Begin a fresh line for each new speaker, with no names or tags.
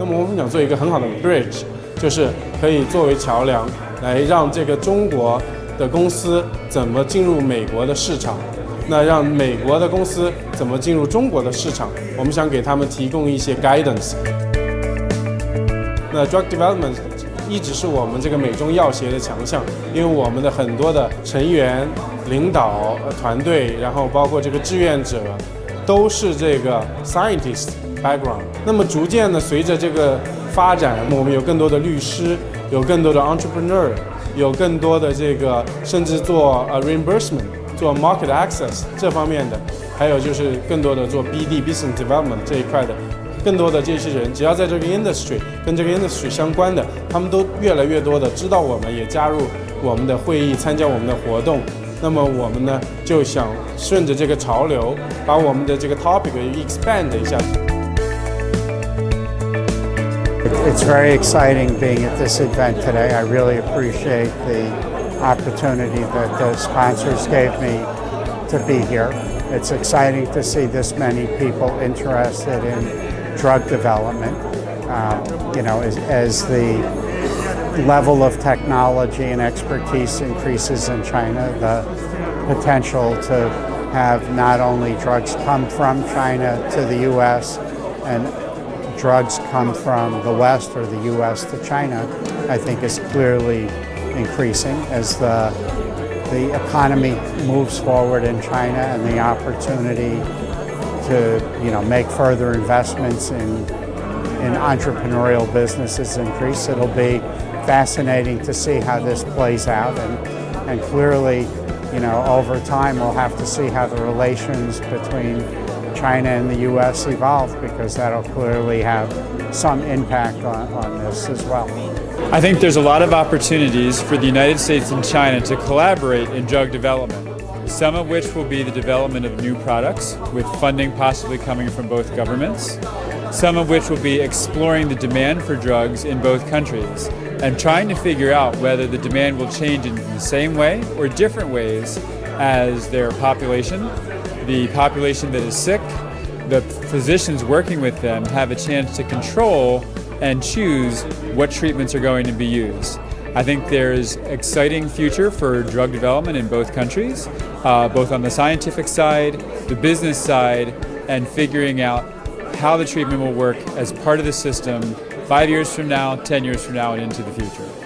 那么我们想做一个很好的 bridge， 就是可以作为桥梁，来让这个中国的公司怎么进入美国的市场，那让美国的公司怎么进入中国的市场，我们想给他们提供一些 guidance。那 drug development 一直是我们这个美中药协的强项，因为我们的很多的成员、领导团队，然后包括这个志愿者，都是这个 scientist background。那么逐渐的，随着这个发展，我们有更多的律师，有更多的 entrepreneur， 有更多的这个甚至做reimbursement、做 market access 这方面的，还有就是更多的做 BD business development 这一块的。更多的这些人，只要在这个 industry 跟这个 industry 相关的，他们都越来越多的知道我们，也加入我们的会议，参加我们的活动。那么我们呢，就想顺着这个潮流，把我们的这个 topic expand 一下。
It's very exciting being at this event today. I really appreciate the opportunity that the sponsors gave me to be here. It's exciting to see this many people interested in drug development. As the level of technology and expertise increases in China, the potential to have not only drugs come from China to the U.S. and drugs come from the West or the U.S. to China, I think is clearly increasing as the economy moves forward in China and the opportunity to make further investments in entrepreneurial businesses increase. It'll be fascinating to see how this plays out, and clearly, over time we'll have to see how the relations between China and the U.S. evolve, because that'll clearly have some impact on this as well.
I think there's a lot of opportunities for the United States and China to collaborate in drug development, some of which will be the development of new products, with funding possibly coming from both governments, some of which will be exploring the demand for drugs in both countries, and trying to figure out whether the demand will change in the same way or different ways as their population, the population that is sick, the physicians working with them have a chance to control and choose what treatments are going to be used. I think there's exciting future for drug development in both countries, both on the scientific side, the business side, and figuring out how the treatment will work as part of the system 5 years from now, 10 years from now, and into the future.